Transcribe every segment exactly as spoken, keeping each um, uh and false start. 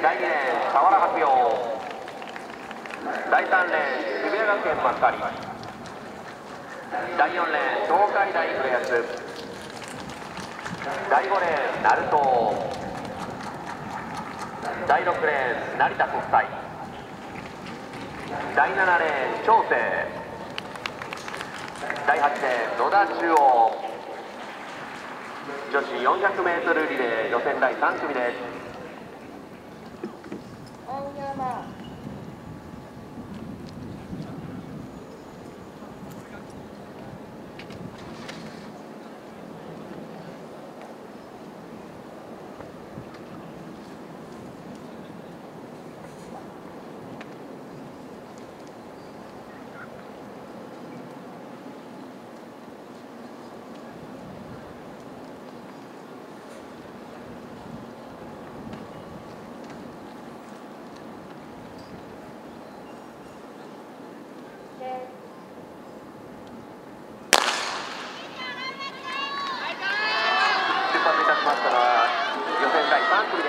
だいにレーン佐原白陽、だいさんレーン渋谷学園幕張、だいよんレーン東海大浦安、だいごレーン鳴門、だいろくレーン成田国際、だいななレーン長生、だいはちレーン野田中央。女子 よんひゃくメートル リレー予選だいさん組です。ましたのは予選だいさん組です。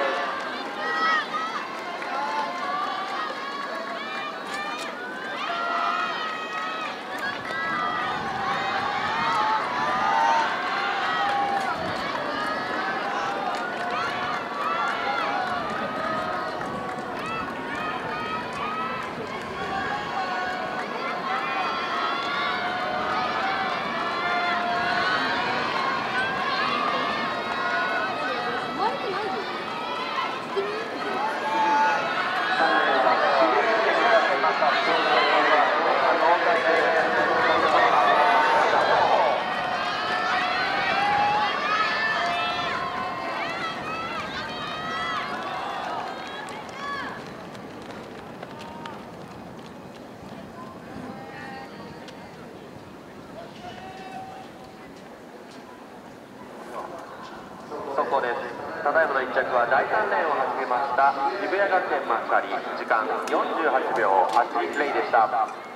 速報です。ただいまのいっ着はだいさんレーンを走りました渋谷学園幕張、時間よんじゅうはちびょうはちレイでした。